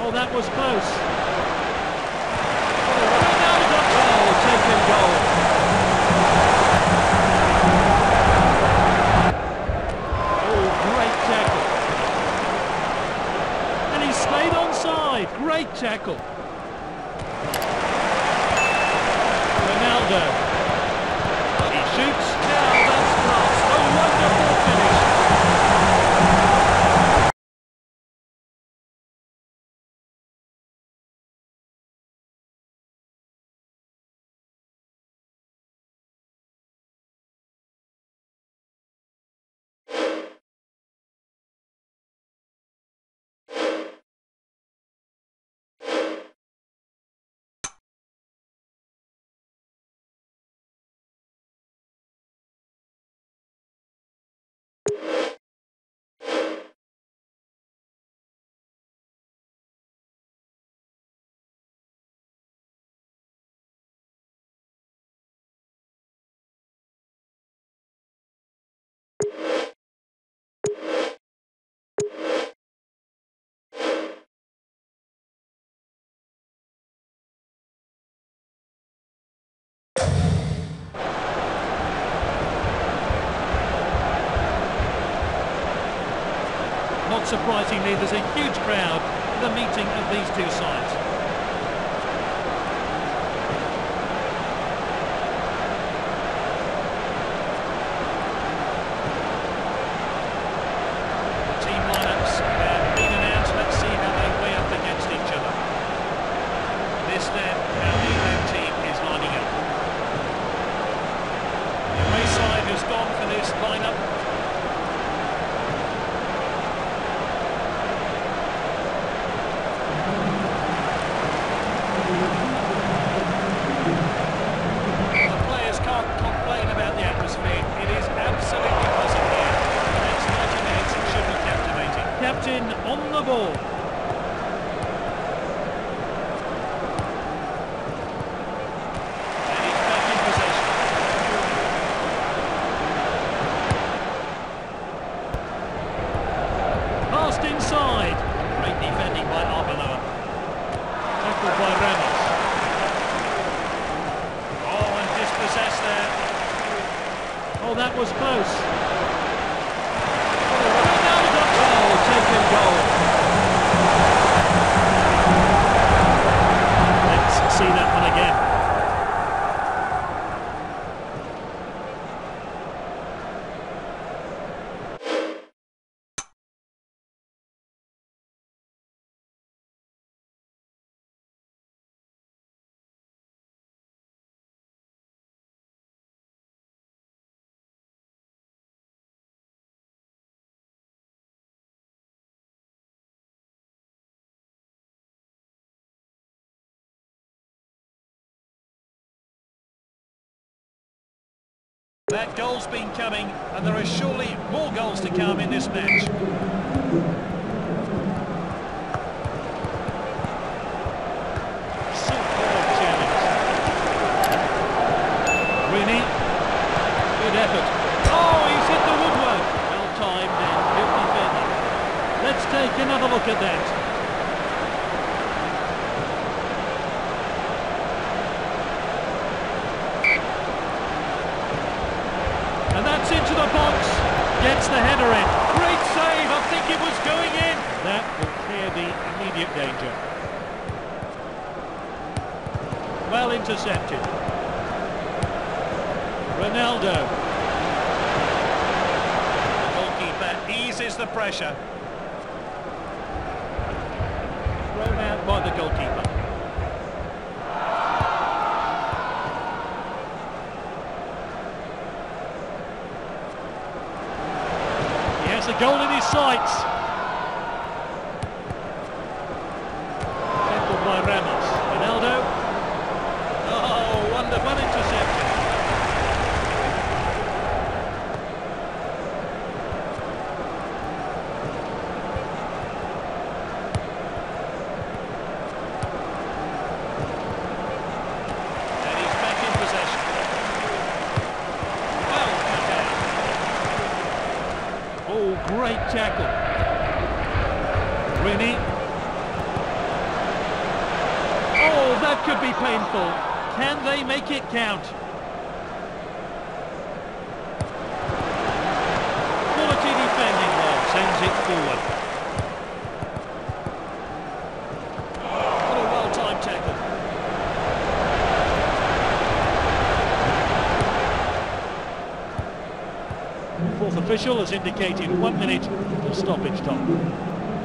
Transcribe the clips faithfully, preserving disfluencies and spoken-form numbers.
Oh, that was close. Oh, taken goal. Oh, great tackle. And he stayed onside. Great tackle. Ronaldo. He shoots. Now that's class. A wonderful finish. Not surprisingly, there's a huge crowd for the meeting of these two sides. The team lineups have been announced. Let's see how they weigh up against each other. This then, how the home team is lining up. The away side has gone for this lineup. Captain on the ball. And he's back in possession. Passed inside. Great defending by Arbeloa. Tackled by Ramos. Oh, and dispossessed there. Oh, that was close. Taken goal. Let's see that one again. That goal's been coming, and there are surely more goals to come in this match. Superb challenge. Rooney. Good effort. Oh, he's hit the woodwork. Well timed and good defending. Let's take another look at that. And that's into the box. Gets the header in. Great save. I think it was going in. That will clear the immediate danger. Well intercepted. Ronaldo. The goalkeeper eases the pressure. Thrown out by the goalkeeper. A goal in his sights. Tackled by Ramos. Ronaldo. Oh, wonderful interception. And he's back in possession. Well cut out. Oh, great tackle. Rooney. could be painful. Can they make it count? Quality defending there, sends it forward. What a well-timed tackle. The fourth official has indicated one minute of stoppage time.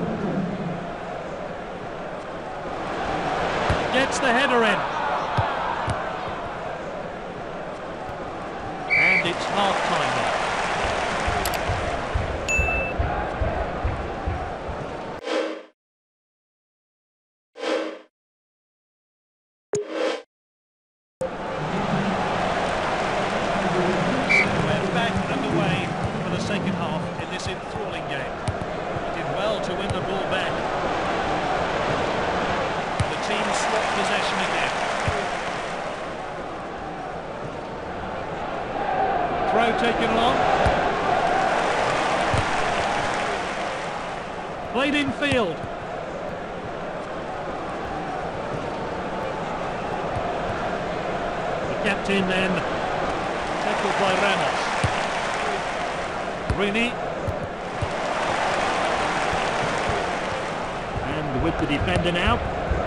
Gets the header in. And it's half-time now. We're back underway for the second half in this enthralling game. He did well to win the ball back. The team swapped possession again. Throw taken along. Played in field. The captain then tackled by Ramos. Rini. And with the defender now.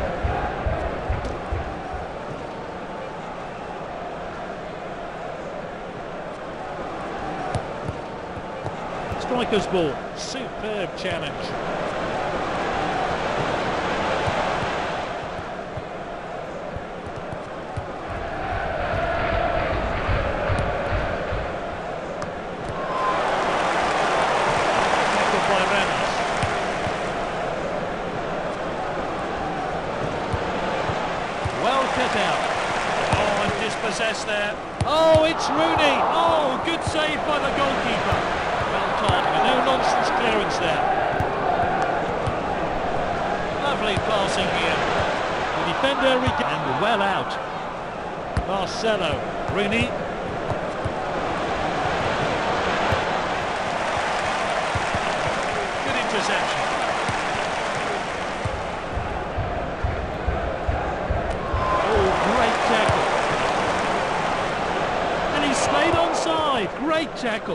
Striker's ball. Superb challenge. Tackled by Ramos. Well cut out. Oh, and dispossessed there. Oh, it's Rooney. Oh, good save by the goalkeeper. Well timed, no nonsense clearance there. Lovely passing here. The defender and well out. Marcelo, Rooney. Good interception. Oh, great tackle. And he stayed onside. Great tackle.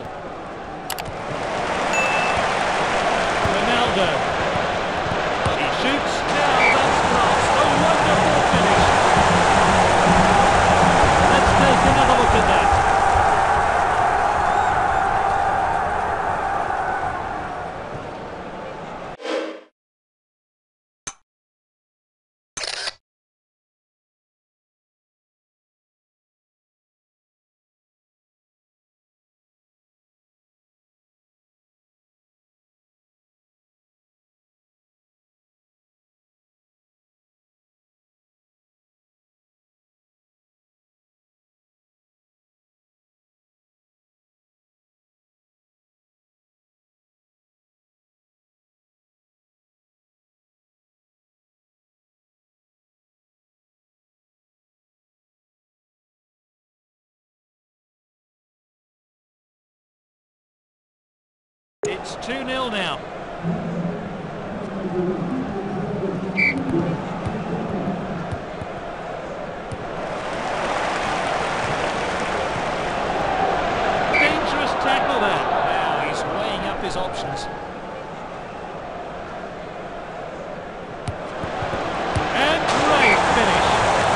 He shoots. Now that's class. A wonderful finish. Let's take another look at that. It's two nil now. Dangerous tackle there. Now he's weighing up his options. And great finish.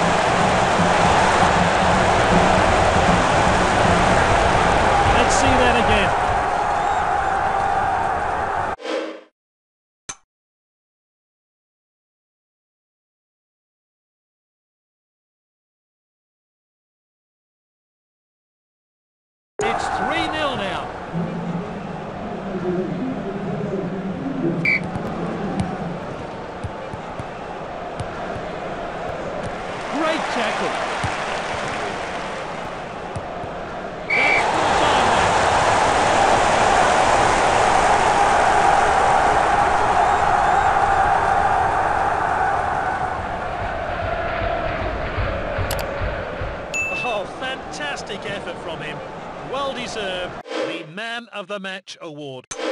Let's see that again. It's three nil now. Great tackle. That's full time now. Oh, fantastic effort from him. Well deserved. The Man of the Match award.